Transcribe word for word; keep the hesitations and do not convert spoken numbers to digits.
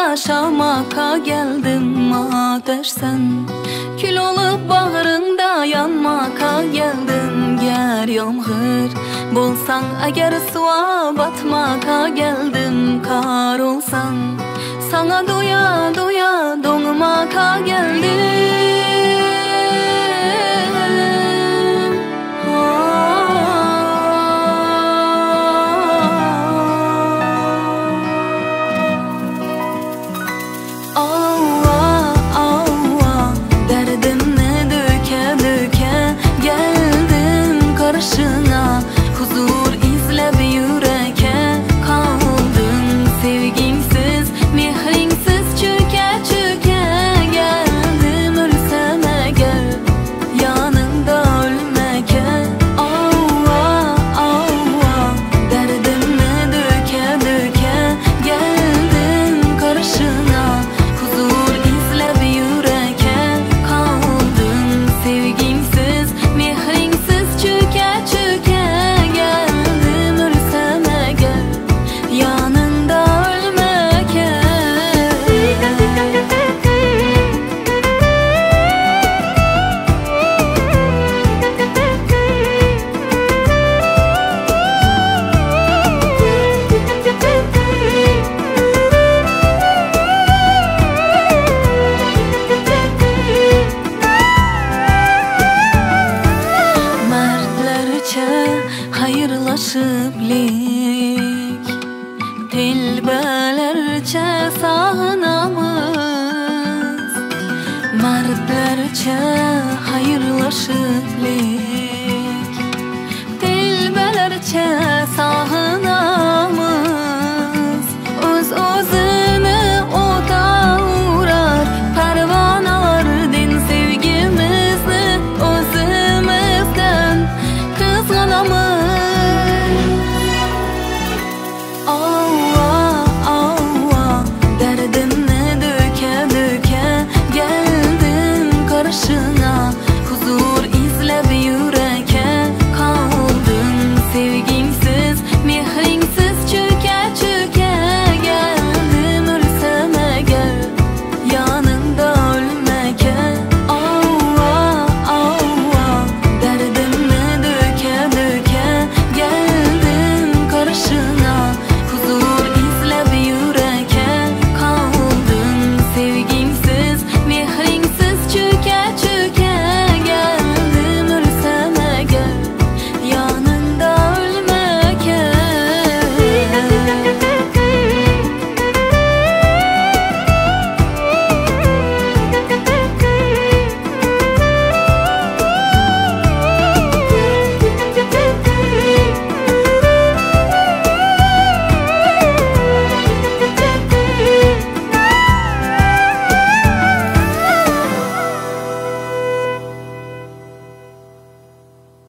yaşamaka geldim ateşsen. Kül olup bağrında yanmaka geldim. Ger yağmur bolsan eğer suğa batmaka geldim. Kar olsan sana doya doya donmaka geldim. Karşına huzur izlep yüreke kaldım. Sevgimsiz, mehrinsiz çöke çöke geldim. Ölsem eğer yanında ölmeke. Avva avva derdimi döke döke geldim karşına. Huzur izlep yüreke kaldım. Sevgimsiz, mehrinsiz çöke çöke geldim. Ölsem eğer yanında ölmeke. Mertlerçe hayırlaşıp lik, tilbelerçe sağınamız. Mertlerçe hayırlaşıp lik, tilbelerçe sağınamız.